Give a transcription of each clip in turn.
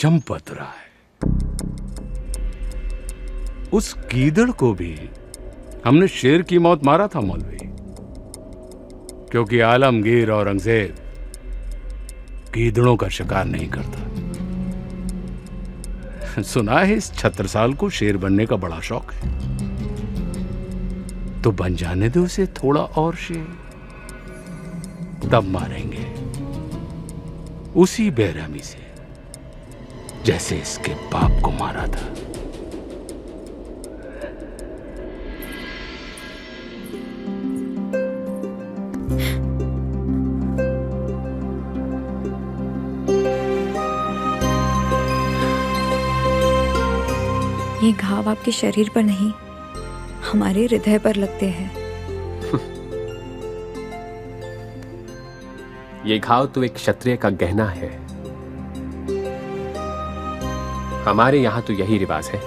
चंपत राय, उस गीदड़ को भी हमने शेर की मौत मारा था मौलवी, क्योंकि आलमगीर औरंगजेब गीदड़ों का शिकार नहीं करता। सुना है इस छत्रसाल को शेर बनने का बड़ा शौक है, तो बन जाने दो उसे थोड़ा और शेर, तब मारेंगे उसी बेरहमी से जैसे इसके बाप को मारा था। ये घाव आपके शरीर पर नहीं, हमारे हृदय पर लगते हैं। ये घाव तो एक क्षत्रिय का गहना है। हमारे यहां तो यही रिवाज है।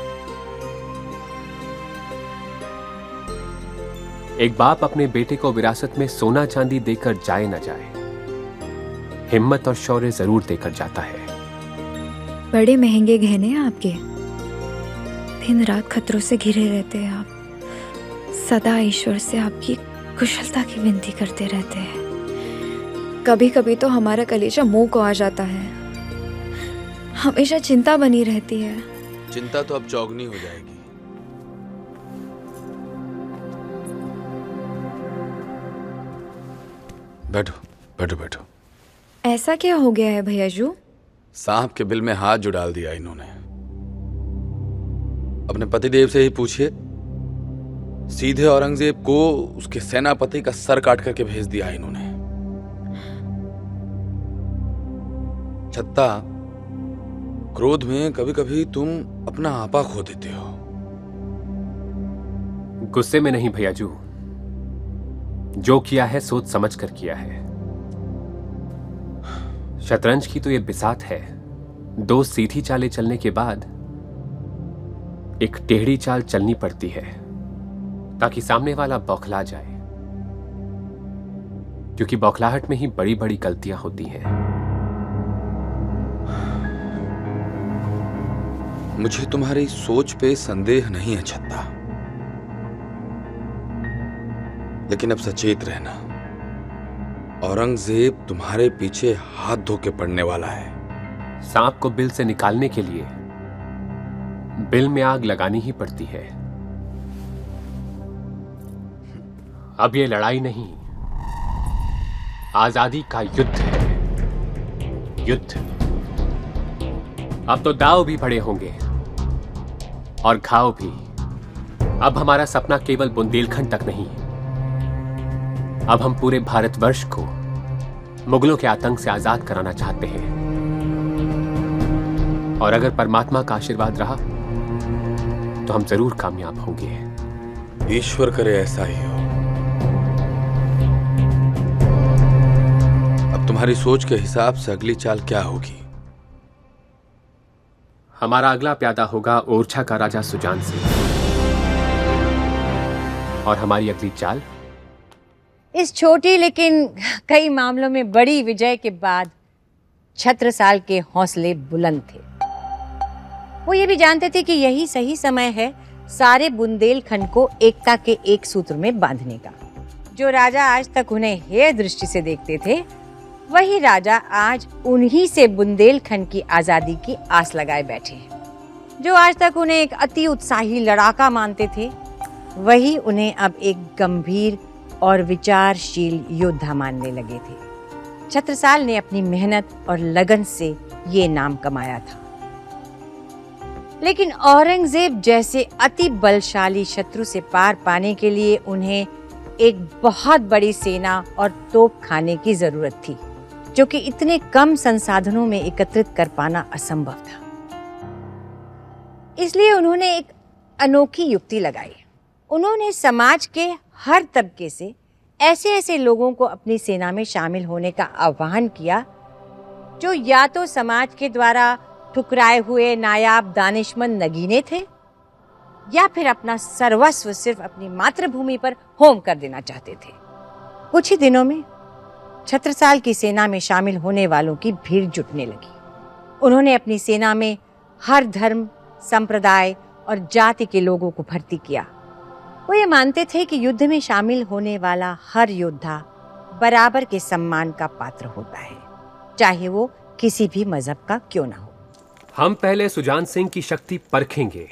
एक बाप अपने बेटे को विरासत में सोना चांदी देकर जाए न जाए, हिम्मत और शौर्य जरूर देकर जाता है। बड़े महंगे गहने हैं आपके, दिन रात खतरों से घिरे रहते हैं आप, सदा ईश्वर से आपकी कुशलता की विनती करते रहते हैं। कभी कभी तो हमारा कलेजा मुंह को आ जाता है, हमेशा चिंता बनी रहती है। चिंता तो अब चौगनी हो जाएगी। बैठो बैठो बैठो। ऐसा क्या हो गया है भैयाजू? सांप के बिल में हाथ जो डाल दिया इन्होंने। अपने पतिदेव से ही पूछिए, सीधे औरंगजेब को उसके सेनापति का सर काट करके भेज दिया इन्होंने। छत्ता, क्रोध में कभी कभी तुम अपना आपा खो देते हो। गुस्से में नहीं भैयाजू, जो किया है सोच समझ कर किया है। शतरंज की तो ये बिसात है, दो सीधी चालें चलने के बाद एक टेढ़ी चाल चलनी पड़ती है ताकि सामने वाला बौखला जाए, क्योंकि बौखलाहट में ही बड़ी बड़ी गलतियां होती हैं। मुझे तुम्हारी सोच पे संदेह नहीं है छत्ता, लेकिन अब सचेत रहना, औरंगजेब तुम्हारे पीछे हाथ धो के पड़ने वाला है। सांप को बिल से निकालने के लिए बिल में आग लगानी ही पड़ती है। अब ये लड़ाई नहीं, आजादी का युद्ध है। युद्ध। अब तो दांव भी बड़े होंगे और घाव भी। अब हमारा सपना केवल बुंदेलखंड तक नहीं, अब हम पूरे भारतवर्ष को मुगलों के आतंक से आजाद कराना चाहते हैं। और अगर परमात्मा का आशीर्वाद रहा तो हम जरूर कामयाब होंगे। ईश्वर करे ऐसा ही हो। अब तुम्हारी सोच के हिसाब से अगली चाल क्या होगी? हमारा अगला प्यादा होगा ओरछा का राजा सुजान से। और हमारी अगली चाल? इस छोटी लेकिन कई मामलों में बड़ी विजय के बाद छत्रसाल के हौसले बुलंद थे। वो ये भी जानते थे कि यही सही समय है सारे बुंदेलखंड को एकता के एक सूत्र में बांधने का। जो राजा आज तक उन्हें हेय दृष्टि से देखते थे, वही राजा आज उन्हीं से बुंदेलखंड की आजादी की आस लगाए बैठे हैं। जो आज तक उन्हें एक अति उत्साही लड़ाका मानते थे, वही उन्हें अब एक गंभीर और विचारशील योद्धा मानने लगे थे। छत्रसाल ने अपनी मेहनत और लगन से ये नाम कमाया था, लेकिन औरंगजेब जैसे अति बलशाली शत्रु से पार पाने के लिए उन्हें एक बहुत बड़ी सेना और तोप खाने की जरूरत थी, जो कि इतने कम संसाधनों में एकत्रित कर पाना असंभव था। इसलिए उन्होंने एक अनोखी युक्ति लगाई। उन्होंने समाज के हर तबके से ऐसे ऐसे लोगों को अपनी सेना में शामिल होने का आह्वान किया, जो या तो समाज के द्वारा ठुकराए हुए नायाब दानिशमंद नगीने थे, या फिर अपना सर्वस्व सिर्फ अपनी मातृभूमि पर होम कर देना चाहते थे। कुछ ही दिनों में छत्रसाल की सेना में शामिल होने वालों की भीड़ जुटने लगी। उन्होंने अपनी सेना में हर धर्म, संप्रदाय और जाति के लोगों को भर्ती किया। वो ये मानते थे कि युद्ध में शामिल होने वाला हर योद्धा बराबर के सम्मान का पात्र होता है, चाहे वो किसी भी मजहब का क्यों ना हो। हम पहले सुजान सिंह की शक्ति परखेंगे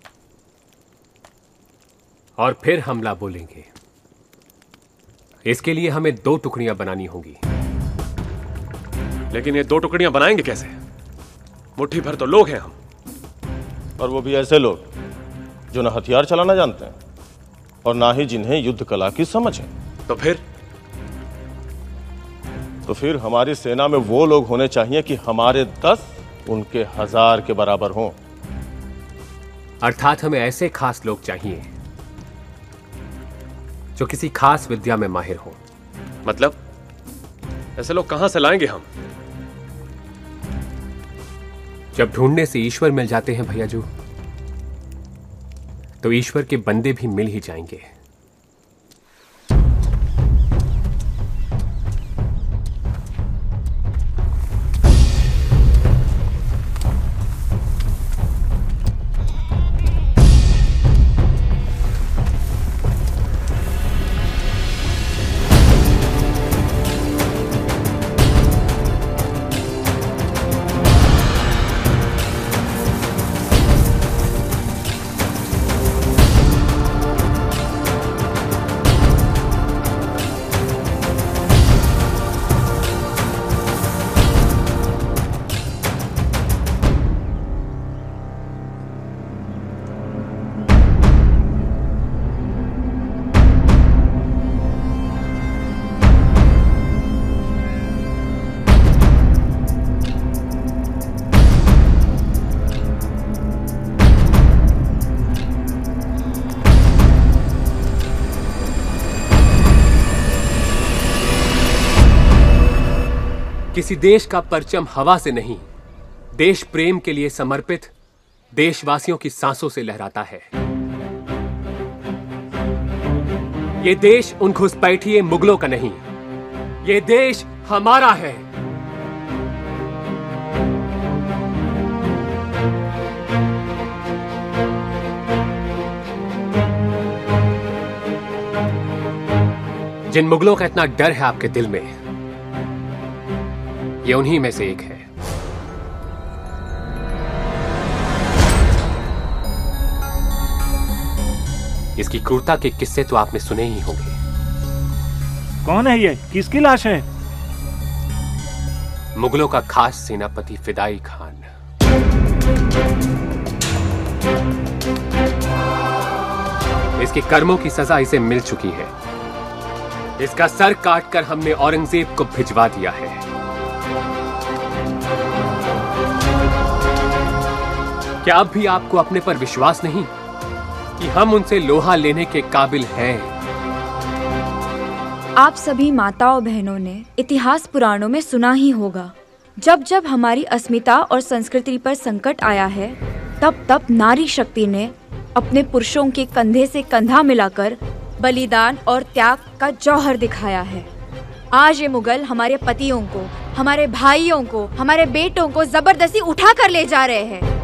और फिर हमला बोलेंगे। इसके लिए हमें 2 टुकड़ियां बनानी होंगी। लेकिन ये 2 टुकड़ियां बनाएंगे कैसे? मुट्ठी भर तो लोग हैं हम। और वो भी ऐसे लोग जो ना हथियार चलाना जानते हैं और ना ही जिन्हें युद्ध कला की समझ है। तो फिर हमारी सेना में वो लोग होने चाहिए कि हमारे 10 उनके 1000 के बराबर हों। अर्थात हमें ऐसे खास लोग चाहिए जो किसी खास विद्या में माहिर हो। मतलब ऐसे लोग कहां से लाएंगे हम? जब ढूंढने से ईश्वर मिल जाते हैं भैयाजू, तो ईश्वर के बंदे भी मिल ही जाएंगे। किसी देश का परचम हवा से नहीं, देश प्रेम के लिए समर्पित देशवासियों की सांसों से लहराता है। ये देश उन घुसपैठिए मुगलों का नहीं, ये देश हमारा है। जिन मुगलों का इतना डर है आपके दिल में, ये उन्हीं में से एक है। इसकी क्रूरता के किस्से तो आपने सुने ही होंगे। कौन है ये? किसकी लाश है? मुगलों का खास सेनापति फिदाई खान। इसके कर्मों की सजा इसे मिल चुकी है। इसका सर काटकर हमने औरंगजेब को भिजवा दिया है। क्या अब भी आपको अपने पर विश्वास नहीं कि हम उनसे लोहा लेने के काबिल हैं? आप सभी माताओं बहनों ने इतिहास पुराणों में सुना ही होगा, जब जब हमारी अस्मिता और संस्कृति पर संकट आया है, तब तब नारी शक्ति ने अपने पुरुषों के कंधे से कंधा मिलाकर बलिदान और त्याग का जौहर दिखाया है। आज ये मुगल हमारे पतियों को, हमारे भाइयों को, हमारे बेटों को जबरदस्ती उठा कर ले जा रहे हैं,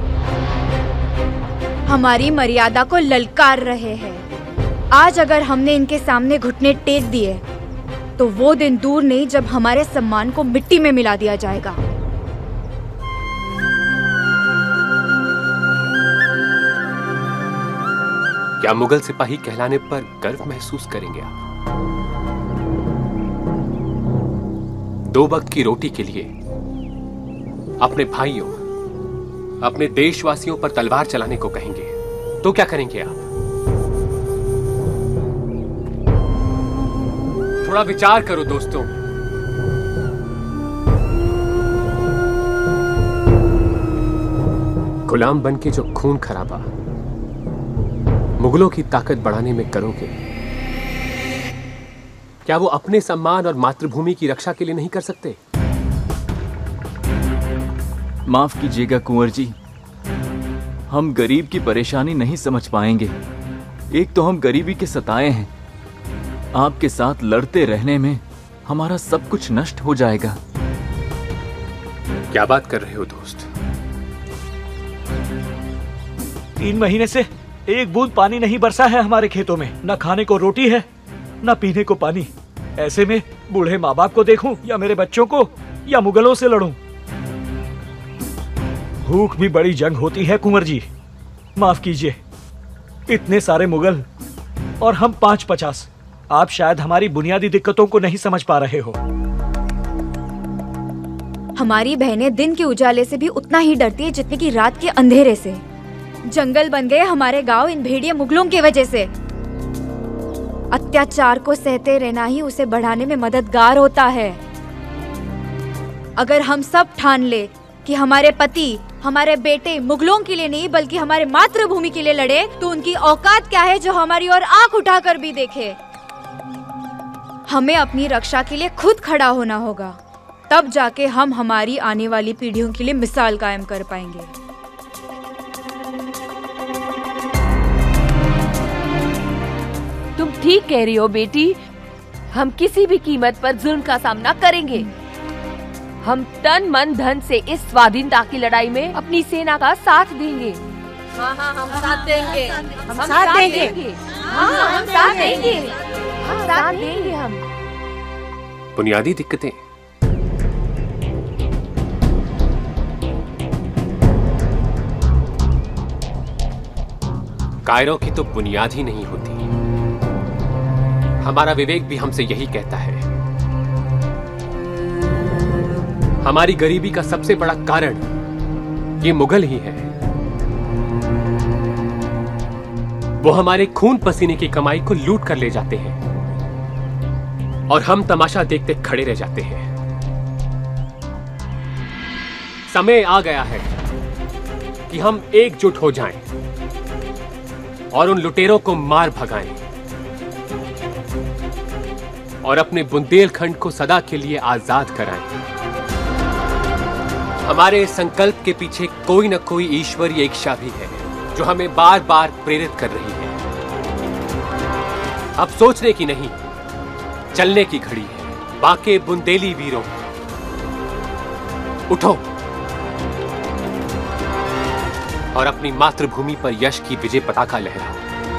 हमारी मर्यादा को ललकार रहे हैं। आज अगर हमने इनके सामने घुटने टेक दिए तो वो दिन दूर नहीं जब हमारे सम्मान को मिट्टी में मिला दिया जाएगा। क्या मुगल सिपाही कहलाने पर गर्व महसूस करेंगे आप? 2 वक्त की रोटी के लिए अपने भाइयों, अपने देशवासियों पर तलवार चलाने को कहेंगे तो क्या करेंगे आप? थोड़ा विचार करो दोस्तों। गुलाम बनके जो खून खराबा मुगलों की ताकत बढ़ाने में करोगे, क्या वो अपने सम्मान और मातृभूमि की रक्षा के लिए नहीं कर सकते? माफ कीजिएगा कुंवर जी, हम गरीब की परेशानी नहीं समझ पाएंगे। एक तो हम गरीबी के सताए हैं, आपके साथ लड़ते रहने में हमारा सब कुछ नष्ट हो जाएगा। क्या बात कर रहे हो दोस्त? 3 महीने से एक बूंद पानी नहीं बरसा है हमारे खेतों में। न खाने को रोटी है, न पीने को पानी। ऐसे में बूढ़े माँ बाप को देखूं या मेरे बच्चों को, या मुगलों से लड़ूं। भूख भी बड़ी जंग होती है कुंवर जी। माफ कीजिए, इतने सारे मुगल और हम 5-50। आप शायद हमारी बुनियादी दिक्कतों को नहीं समझ पा रहे हो। हमारी बहनें दिन के उजाले से भी उतना ही डरती है जितने की रात के अंधेरे से। जंगल बन गए हमारे गांव इन भेड़िए मुगलों की वजह से। अत्याचार को सहते रहना ही उसे बढ़ाने में मददगार होता है। अगर हम सब ठान ले कि हमारे पति, हमारे बेटे मुगलों के लिए नहीं बल्कि हमारे मातृभूमि के लिए लड़े, तो उनकी औकात क्या है जो हमारी ओर आंख उठाकर भी देखे। हमें अपनी रक्षा के लिए खुद खड़ा होना होगा, तब जाके हम हमारी आने वाली पीढ़ियों के लिए मिसाल कायम कर पाएंगे। तुम ठीक कह रही हो बेटी। हम किसी भी कीमत पर जुल्म का सामना करेंगे। हम तन मन धन से इस स्वाधीनता की लड़ाई में अपनी सेना का साथ देंगे। हाँ, हम साथ देंगे। हम साथ देंगे। हम साथ देंगे। हम साथ देंगे। हम बुनियादी दिक्कतें कायरों की तो बुनियाद ही नहीं होती। हमारा विवेक भी हमसे यही कहता है। हमारी गरीबी का सबसे बड़ा कारण ये मुगल ही है। वो हमारे खून पसीने की कमाई को लूट कर ले जाते हैं और हम तमाशा देखते खड़े रह जाते हैं। समय आ गया है कि हम एकजुट हो जाएं और उन लुटेरों को मार भगाएं और अपने बुंदेलखंड को सदा के लिए आजाद कराएं। हमारे संकल्प के पीछे कोई न कोई ईश्वरीय इच्छा भी है जो हमें बार बार प्रेरित कर रही है। अब सोचने की नहीं, चलने की घड़ी है। बाके बुंदेली वीरों, उठो और अपनी मातृभूमि पर यश की विजय पताका लहराओ।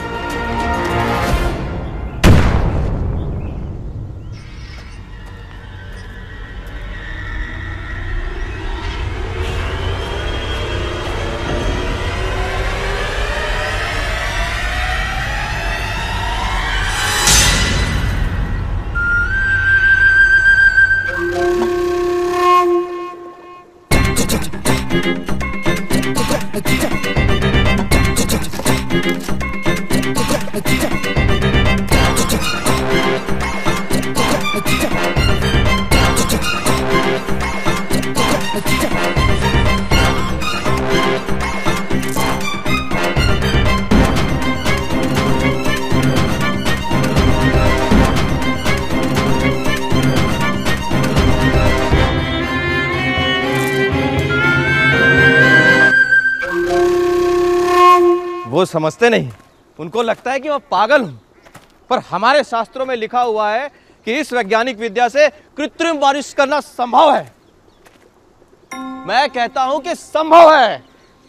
वो समझते नहीं, उनको लगता है कि मैं पागल हूं। पर हमारे शास्त्रों में लिखा हुआ है कि इस वैज्ञानिक विद्या से कृत्रिम बारिश करना संभव है। मैं कहता हूं कि संभव है।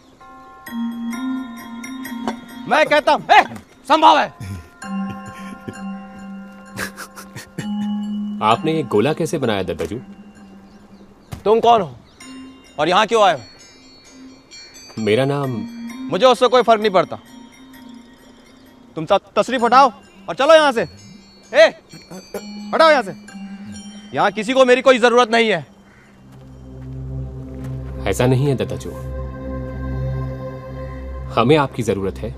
मैं कहता हूं संभव है। आपने ये गोला कैसे बनाया दादाजू? तुम कौन हो और यहां क्यों आए हो? मेरा नाम। मुझे उससे कोई फर्क नहीं पड़ता। तुम सब तशरीफ हटाओ और चलो यहां से। हटाओ यहां से। यहां किसी को मेरी कोई जरूरत नहीं है। ऐसा नहीं है दादाजू, हमें आपकी जरूरत है।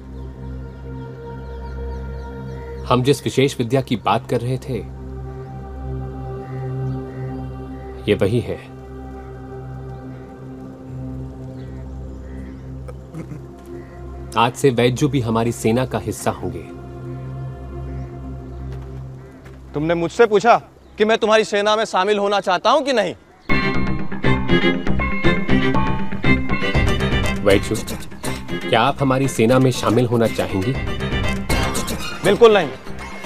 हम जिस विशेष विद्या की बात कर रहे थे ये वही है। आज से वैद्यु भी हमारी सेना का हिस्सा होंगे। तुमने मुझसे पूछा कि मैं तुम्हारी सेना में शामिल होना चाहता हूं कि नहीं? वैद्यु, क्या आप हमारी सेना में शामिल होना चाहेंगी? बिल्कुल नहीं।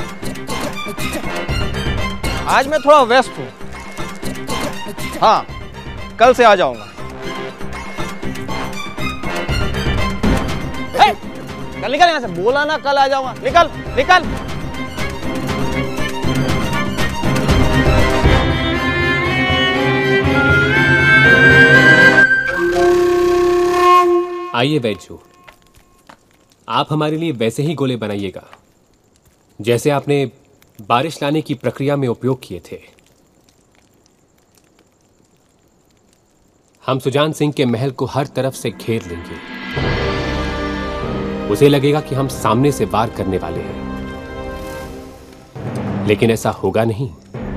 आज मैं थोड़ा व्यस्त हूं। हाँ, कल से आ जाऊंगा। निकल निकल यहाँ से, बोला ना कल आ जाऊंगा, निकल निकल। आइए वैद्य, आप हमारे लिए वैसे ही गोले बनाइएगा जैसे आपने बारिश लाने की प्रक्रिया में उपयोग किए थे। हम सुजान सिंह के महल को हर तरफ से घेर लेंगे। उसे लगेगा कि हम सामने से वार करने वाले हैं, लेकिन ऐसा होगा नहीं।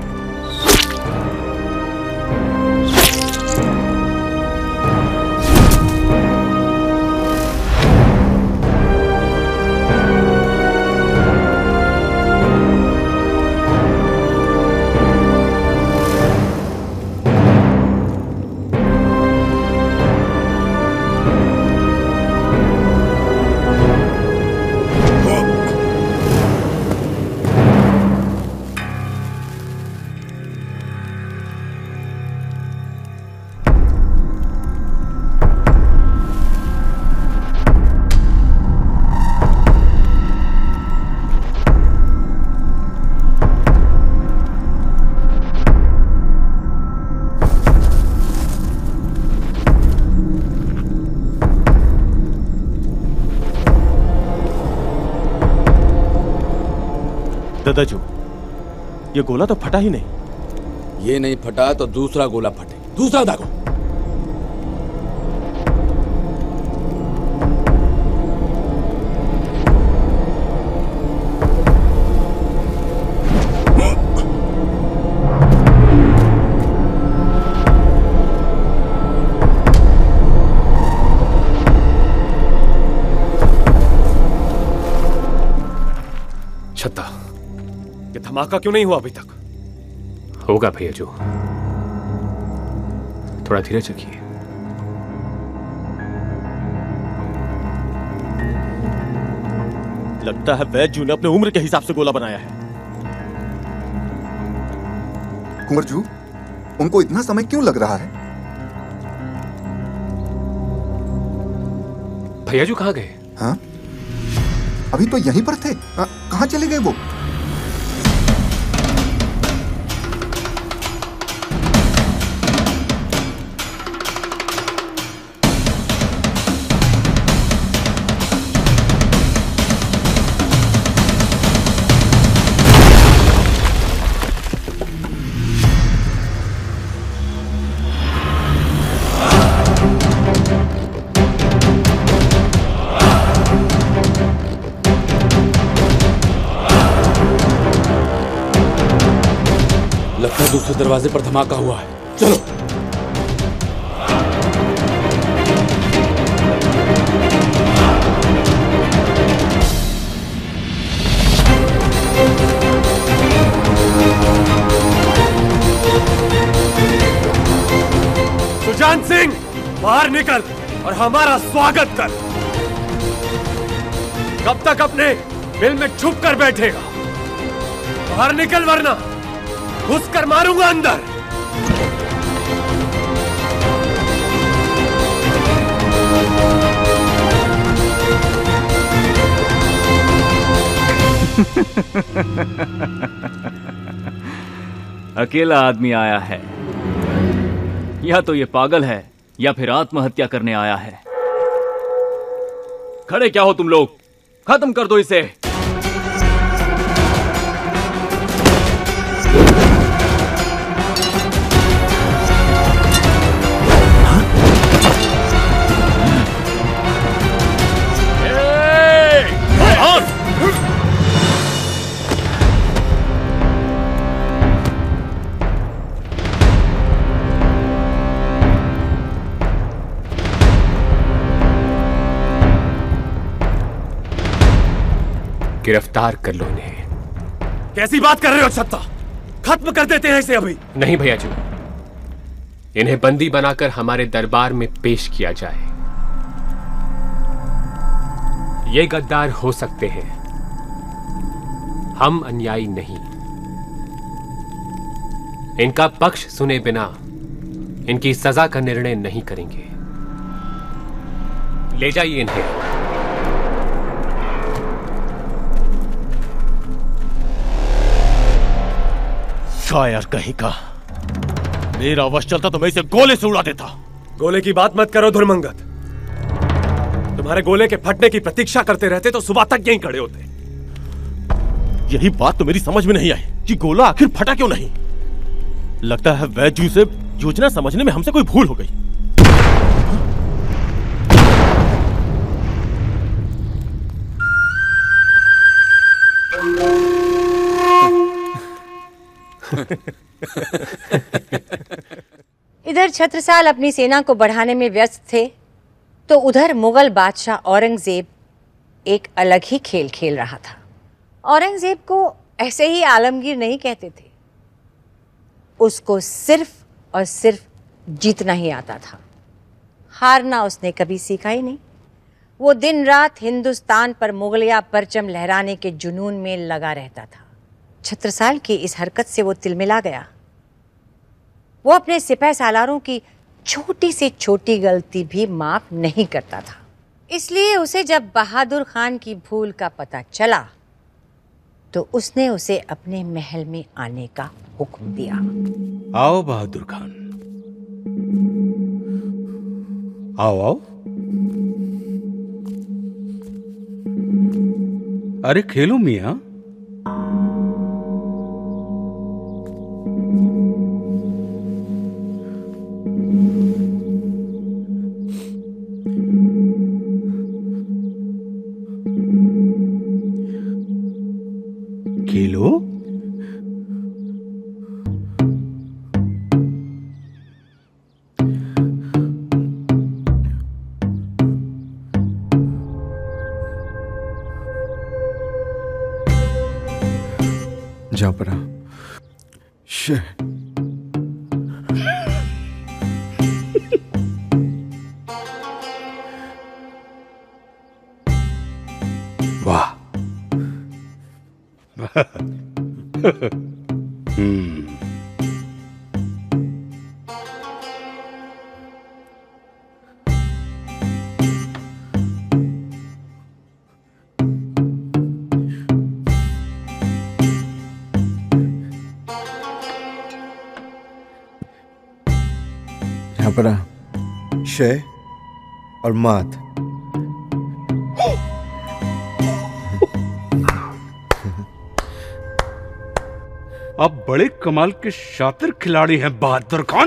दादाजू, ये गोला तो फटा ही नहीं। ये नहीं फटा तो दूसरा गोला फटे। दूसरा दागो। छत्ता, ये धमाका क्यों नहीं हुआ अभी तक? होगा भैया जो, थोड़ा धीरज रखिए। लगता है वैद्य जी ने अपने उम्र के हिसाब से गोला बनाया है। कुंवर जी, उनको इतना समय क्यों लग रहा है? भैया जी कहाँ गए? हाँ, अभी तो यहीं पर थे। कहाँ चले गए वो? दूसरे दरवाजे पर धमाका हुआ है। चलो। सुजान सिंह, बाहर निकल और हमारा स्वागत कर। कब तक अपने बिल में छुप कर बैठेगा? बाहर निकल वरना घुस कर मारूंगा अंदर। अकेला आदमी आया है, या तो ये पागल है या फिर आत्महत्या करने आया है। खड़े क्या हो तुम लोग? खत्म कर दो इसे। गिरफ्तार कर लो इन्हें। कैसी बात कर रहे हो छत्ता? खत्म कर देते हैं इसे अभी। नहीं भैया जी, इन्हें बंदी बनाकर हमारे दरबार में पेश किया जाए। ये गद्दार हो सकते हैं, हम अन्यायी नहीं। इनका पक्ष सुने बिना इनकी सजा का निर्णय नहीं करेंगे। ले जाइए इन्हें। शायर कहीं का, मेरा वश चलता तो मैं इसे गोले से उड़ा देता। गोले की बात मत करो धुरमंगत, तुम्हारे गोले के फटने की प्रतीक्षा करते रहते तो सुबह तक यहीं खड़े होते। यही बात तो मेरी समझ में नहीं आई कि गोला आखिर फटा क्यों नहीं। लगता है वैद्य से योजना समझने में हमसे कोई भूल हो गई। इधर छत्रसाल अपनी सेना को बढ़ाने में व्यस्त थे तो उधर मुगल बादशाह औरंगजेब एक अलग ही खेल खेल रहा था। औरंगजेब को ऐसे ही आलमगीर नहीं कहते थे, उसको सिर्फ और सिर्फ जीतना ही आता था, हारना उसने कभी सीखा ही नहीं। वो दिन रात हिंदुस्तान पर मुगलिया परचम लहराने के जुनून में लगा रहता था। छत्रसाल की इस हरकत से वो तिलमिला गया। वो अपने सिपह सालारों की छोटी से छोटी गलती भी माफ नहीं करता था। इसलिए उसे जब बहादुर खान की भूल का पता चला तो उसने उसे अपने महल में आने का हुक्म दिया। आओ बहादुर खान, आओ आओ। अरे खेलो मियां। खेलो। जापरा वाह। जापरा शय और मात। आप बड़े कमाल के शातिर खिलाड़ी हैं बहादुर खान।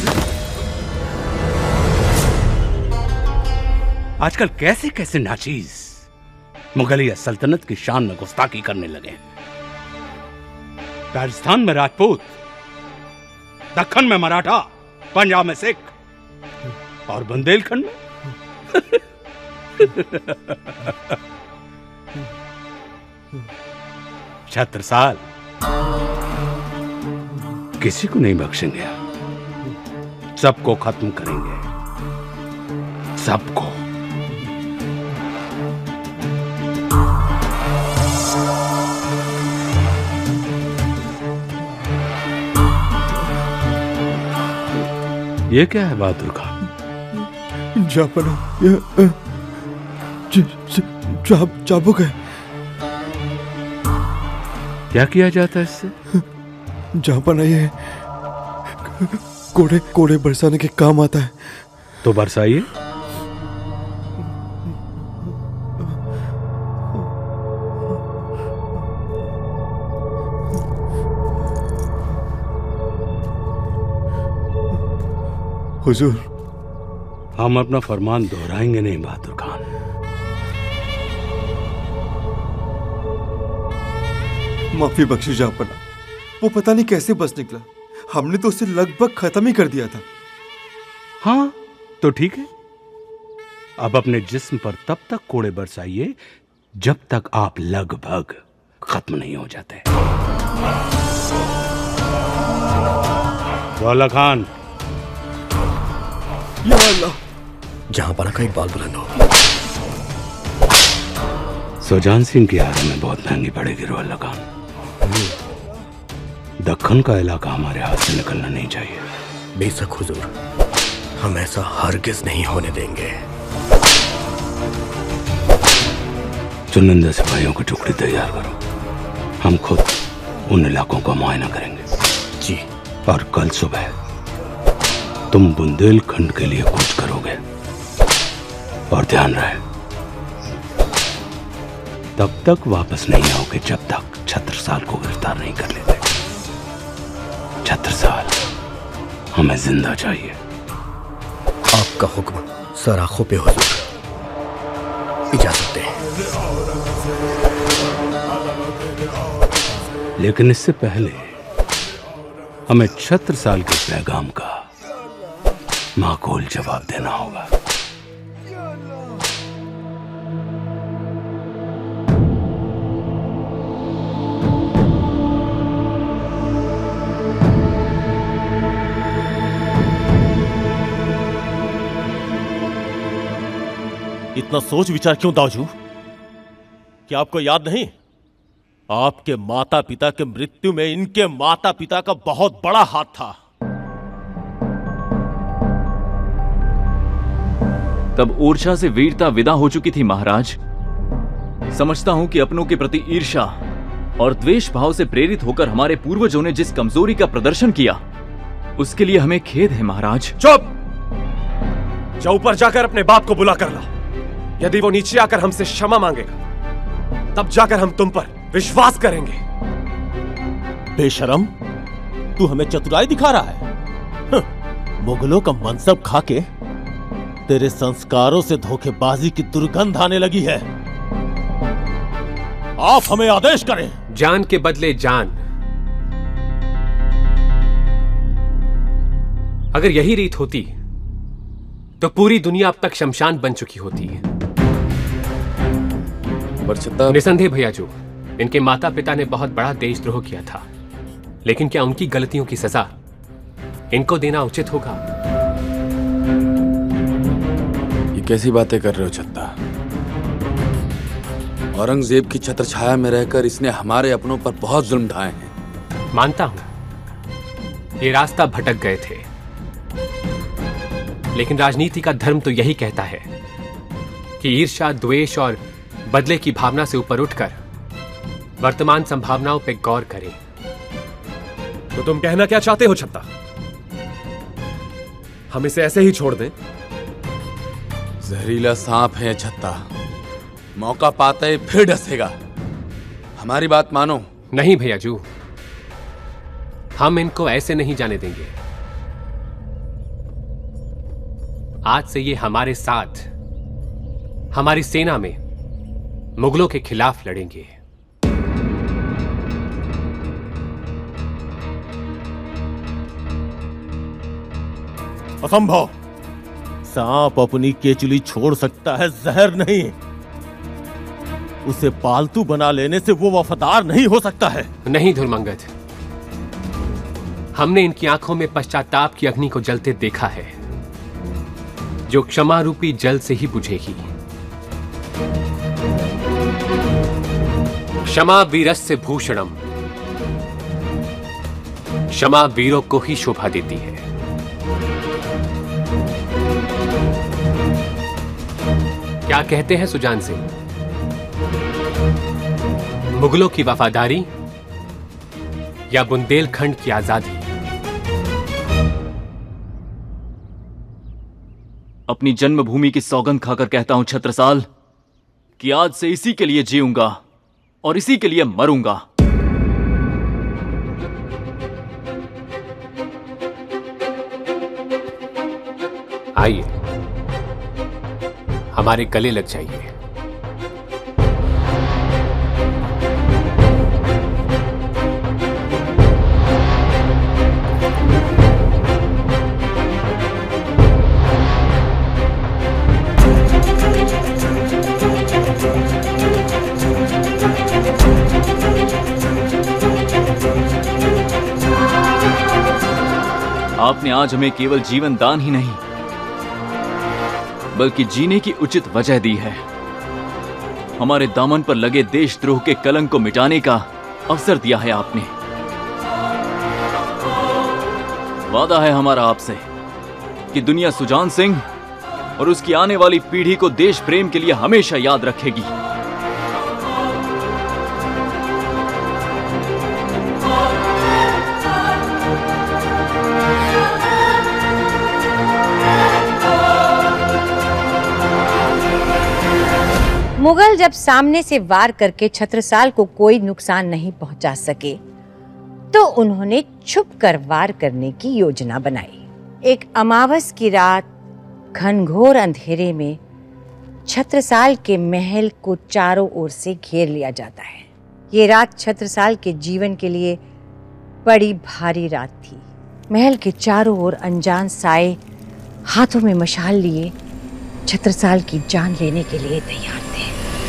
आजकल कैसे कैसे नाचीज मुगलिया सल्तनत की शान में गुस्ताखी करने लगे हैं। राजस्थान में राजपूत, दक्कन में मराठा, पंजाब में सिख और बुंदेलखंड में छत्रसाल किसी को नहीं बख्शेंगे, सबको खत्म करेंगे, सबको। ये क्या है बहादुर खान? जापना ये चाबुक है। क्या किया जाता है इससे? जापना ये कोड़े कोड़े बरसाने के काम आता है। तो बरसाइए। हुजूर, हम अपना फरमान दोहराएंगे नहीं बहादुर खान। माफी बख्शी जापना, वो पता नहीं कैसे बच निकला। हमने तो उसे लगभग खत्म ही कर दिया था। हाँ तो ठीक है, अब अपने जिस्म पर तब तक कोड़े बरसाइए जब तक आप लगभग खत्म नहीं हो जाते। रौला खान। या अल्लाह। जहां पाना का इकबाल बुलंद हो। सुजान सिंह की आड़ में बहुत महंगी पड़ेगी रौला खान। दक्कन का इलाका हमारे हाथ से निकलना नहीं चाहिए। बेशक हुजूर, हम ऐसा हरगिज नहीं होने देंगे। चुनिंदा सिपाहियों की टुकड़ी तैयार करो, हम खुद उन इलाकों का मुआयना करेंगे। और कल सुबह तुम बुंदेलखंड के लिए कूच करोगे। और ध्यान रहे, तब तक वापस नहीं आओगे जब तक छत्रसाल को गिरफ्तार नहीं कर लेते। छत्रसाल हमें जिंदा चाहिए। आपका हुक्म सर आंखों पे हुजूर। इजाजत दें। लेकिन इससे पहले हमें छत्रसाल के पैगाम का माकूल जवाब देना होगा। इतना सोच विचार क्यों दाऊजू? क्या आपको याद नहीं, आपके माता पिता के मृत्यु में इनके माता पिता का बहुत बड़ा हाथ था। तब ओरछा से वीरता विदा हो चुकी थी महाराज। समझता हूं कि अपनों के प्रति ईर्ष्या और द्वेष भाव से प्रेरित होकर हमारे पूर्वजों ने जिस कमजोरी का प्रदर्शन किया, उसके लिए हमें खेद है महाराज। चुप! जा ऊपर जाकर अपने बाप को बुला कर ला। यदि वो नीचे आकर हमसे क्षमा मांगेगा, तब जाकर हम तुम पर विश्वास करेंगे। बेशरम, तू हमें चतुराई दिखा रहा है। मुगलों का मनसब खाके तेरे संस्कारों से धोखेबाजी की दुर्गंध आने लगी है। आप हमें आदेश करें। जान के बदले जान। अगर यही रीत होती तो पूरी दुनिया अब तक शमशान बन चुकी होती है। निसंदेह भैयाजू, इनके माता पिता ने बहुत बड़ा देशद्रोह किया था, लेकिन क्या उनकी गलतियों की सजा इनको देना उचित होगा? ये कैसी बातें कर रहे हो छत्ता? औरंगजेब की छत्र छाया में रहकर इसने हमारे अपनों पर बहुत जुल्म ढाए हैं। मानता हूं ये रास्ता भटक गए थे, लेकिन राजनीति का धर्म तो यही कहता है कि ईर्ष्या, द्वेष और बदले की भावना से ऊपर उठकर वर्तमान संभावनाओं पर गौर करें। तो तुम कहना क्या चाहते हो छत्ता? हम इसे ऐसे ही छोड़ दें? जहरीला सांप है छत्ता, मौका पाता है फिर डसेगा। हमारी बात मानो। नहीं भैयाजू, हम इनको ऐसे नहीं जाने देंगे। आज से ये हमारे साथ, हमारी सेना में मुगलों के खिलाफ लड़ेंगे। असंभव। सांप अपनी केचुली छोड़ सकता है, जहर नहीं। उसे पालतू बना लेने से वो वफादार नहीं हो सकता है। नहीं धुरमंगत, हमने इनकी आंखों में पश्चाताप की अग्नि को जलते देखा है, जो क्षमा रूपी जल से ही बुझेगी। क्षमा वीरस्य भूषणम, क्षमा वीरों को ही शोभा देती है। क्या कहते हैं सुजान सिंह? मुगलों की वफादारी या बुंदेलखंड की आजादी? अपनी जन्मभूमि की सौगंध खाकर कहता हूं छत्रसाल कि आज से इसी के लिए जीऊंगा और इसी के लिए मरूंगा। आइए, हमारे गले लग जाइए। आपने आज हमें केवल जीवन दान ही नहीं, बल्कि जीने की उचित वजह दी है। हमारे दामन पर लगे देशद्रोह के कलंक को मिटाने का अवसर दिया है आपने। वादा है हमारा आपसे कि दुनिया सुजान सिंह और उसकी आने वाली पीढ़ी को देश प्रेम के लिए हमेशा याद रखेगी। मुगल जब सामने से वार करके छत्रसाल को कोई नुकसान नहीं पहुंचा सके तो उन्होंने छुपकर वार करने की योजना बनाई। एक अमावस की रात घनघोर अंधेरे में छत्रसाल के महल को चारों ओर से घेर लिया जाता है। ये रात छत्रसाल के जीवन के लिए बड़ी भारी रात थी। महल के चारों ओर अनजान साए हाथों में मशाल लिए छत्रसाल की जान लेने के लिए तैयार थे।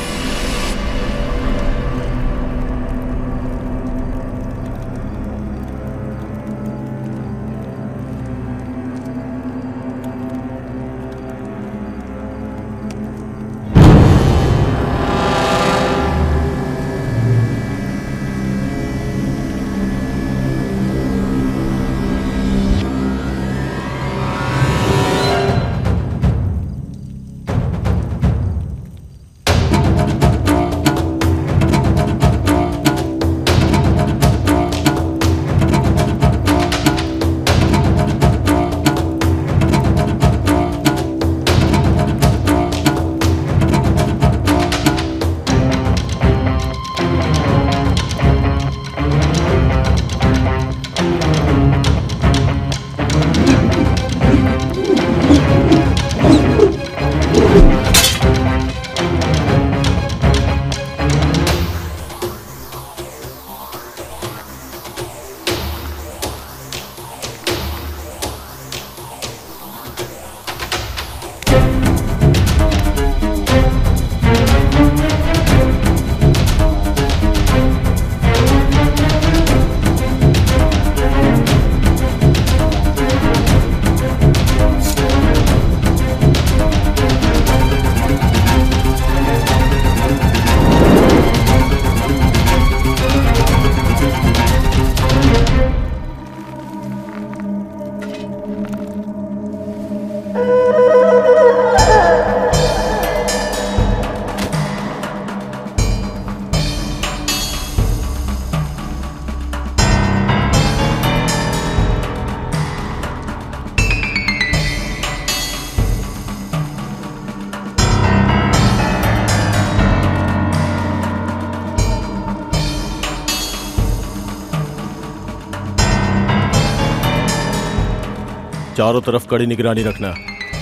चारों तरफ कड़ी निगरानी रखना।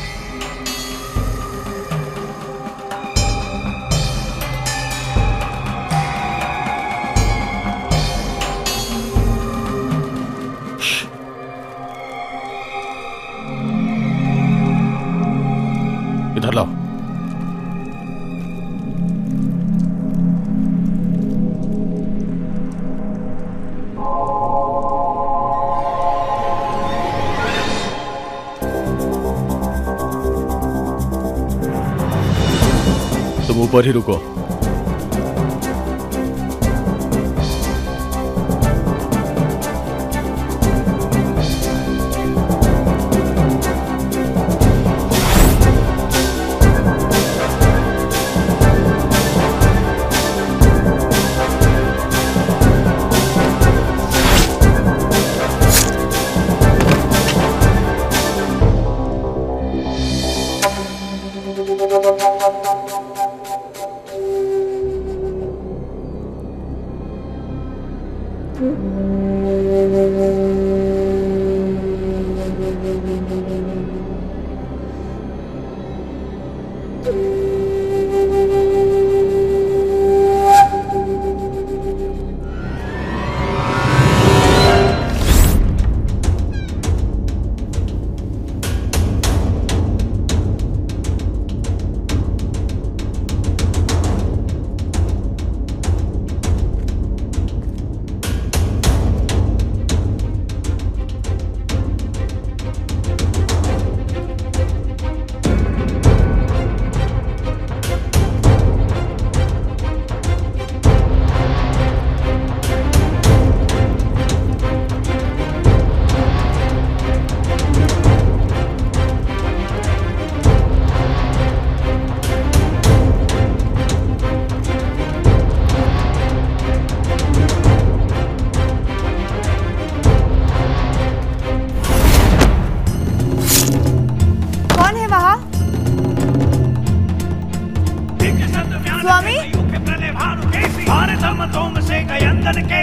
इधर लाओ। तुम ऊपर ही रुको।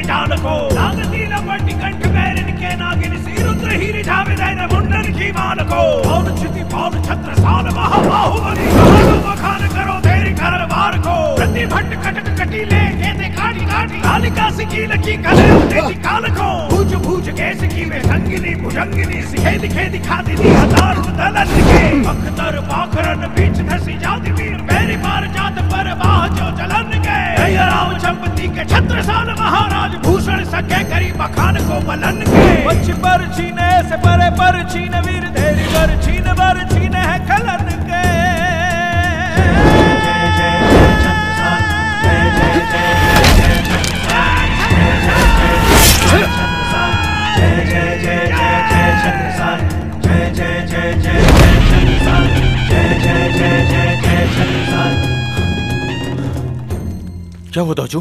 जान को लागती लपटी कंठ बैरिन के नागिन सी रुद्र ही रिझावे दैन मुंडन की मान को पौन क्षिति पौन छत्र साल महाबाहुबली बखान करो तेरी घर बार को प्रति भट्ट कटक कटी ले के काटी काटी कालिका सिकी लकी कले तेरी काल को भूज भूज केस की वे संगिनी भुजंगिनी सिखे दिखे दिखा दी हजार दलन के अखतर पाखरन बीच धसी जाति वीर पैरी मार जात पर बाह जो जलन के राव चंपती के छत्रसाल महाराज भूषण सके करी बखान को बलन के पक्ष पर छीने से परे पर छीने वीर तेरी पर छीने है खलन के क्या हुआ दाजू?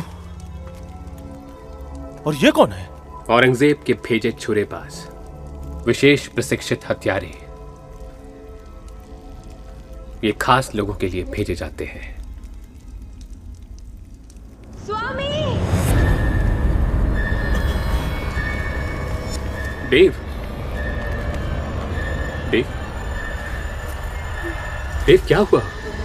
और ये कौन है? औरंगजेब के भेजे छुरेबाज, विशेष प्रशिक्षित हत्यारे। ये खास लोगों के लिए भेजे जाते हैं। स्वामी! देव, देव, देव क्या हुआ?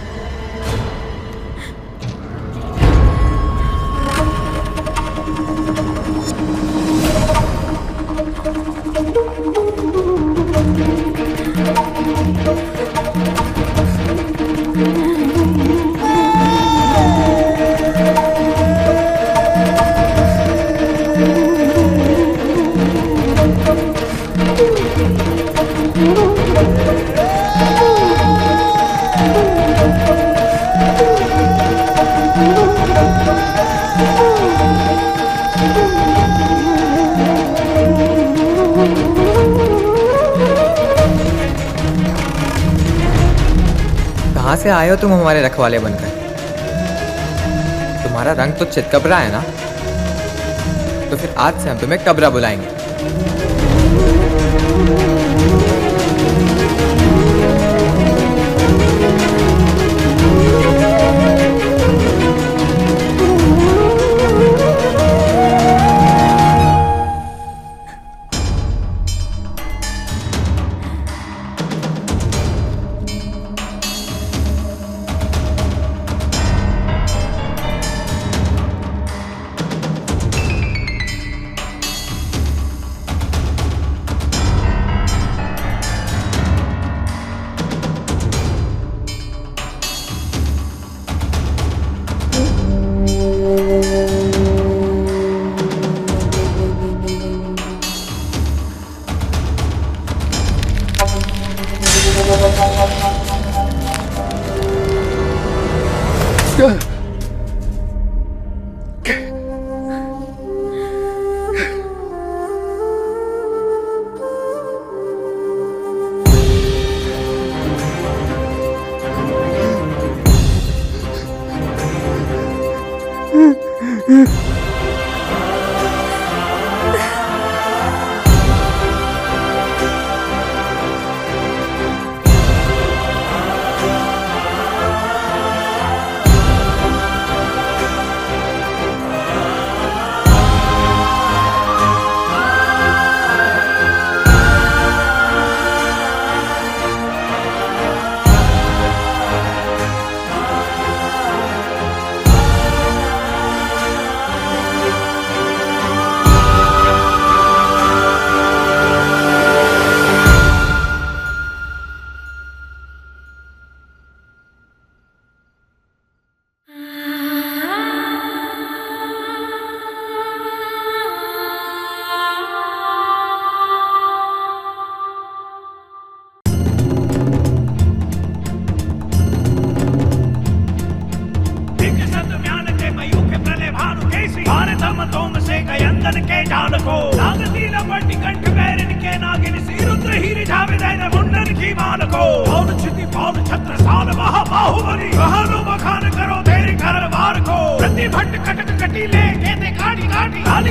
कहाँ से आए हो तुम हमारे रखवाले बनकर? तुम्हारा रंग तो चितकबरा है ना? तो फिर आज से हम तुम्हें कबरा बुलाएंगे।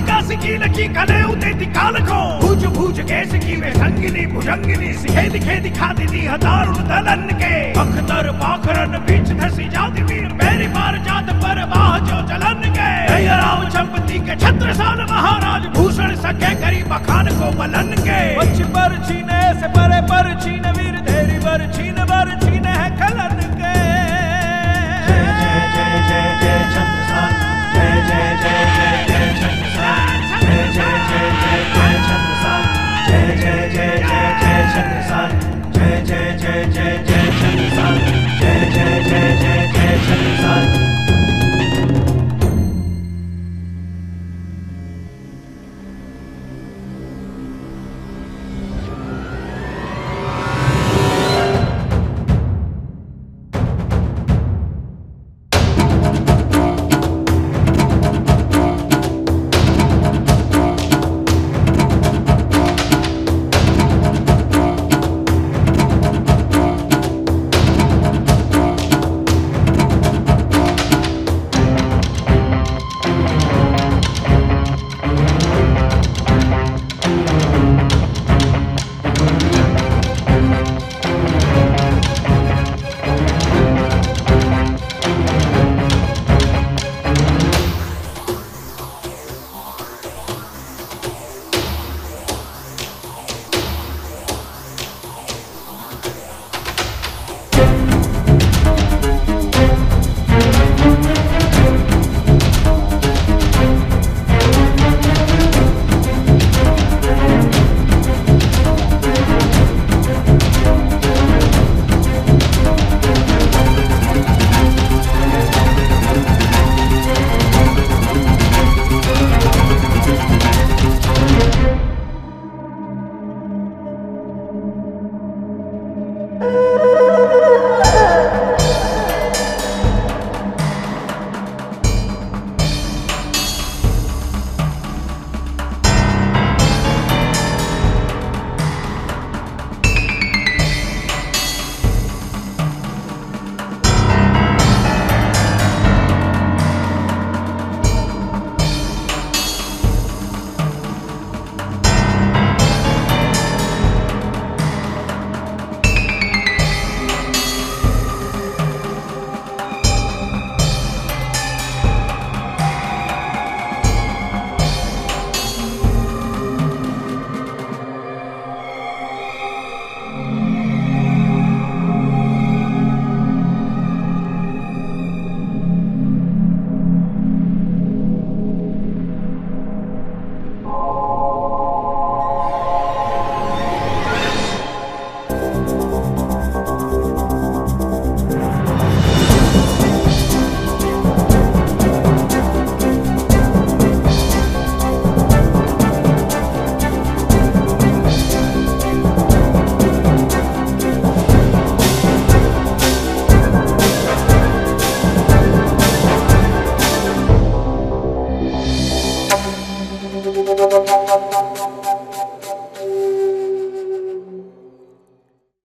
अंगासी की लकी कले उते दिकाल को भूज भूज केस की वे संगिनी भुजंगिनी सिखे दिखे दिखा दी हजारों दलन के अख्तर पाखरन बीच धसी जाती वीर मेरी मार जात पर वाह जो जलन के राम चंपती के छत्रसाल महाराज भूषण सके करी बखान को बलन के बच पर छीने से परे पर छीने वीर तेरी बर छीने है कलन के जय जय जय जय छत्रसाल जय जय जय जय जय छत्रसाल जय जय जय जय जय छत्रसाल जय जय जय जय जय छत्रसाल जय जय जय जय जय छत्रसाल जय जय जय जय जय छत्रसाल।